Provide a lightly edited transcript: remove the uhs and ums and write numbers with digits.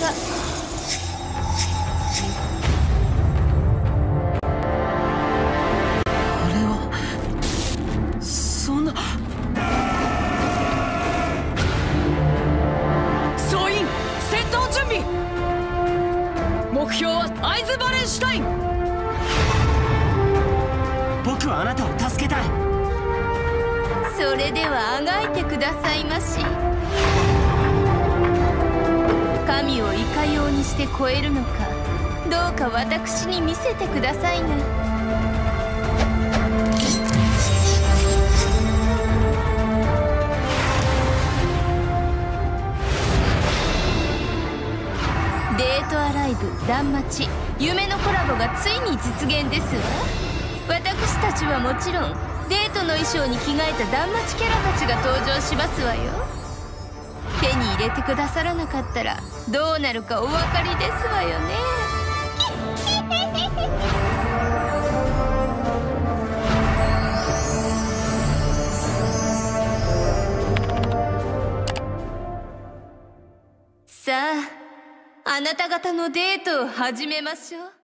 が。 あれはそんな。総員戦闘準備。目標はアイズバレンシュタイン。 僕はあなたを助けたい。 それではあがいてくださいまし。神をいかようにして超えるのか、どうか私に見せてくださいな。デートアライブ断末夢のコラボがついに実現ですわ。私たちはもちろんデートの衣装に着替えた断末キャラたちが登場しますわよ。手に入れてくださらなかったらどうなるかお分かりですわよね。さあ、あなた方のデートを始めましょう。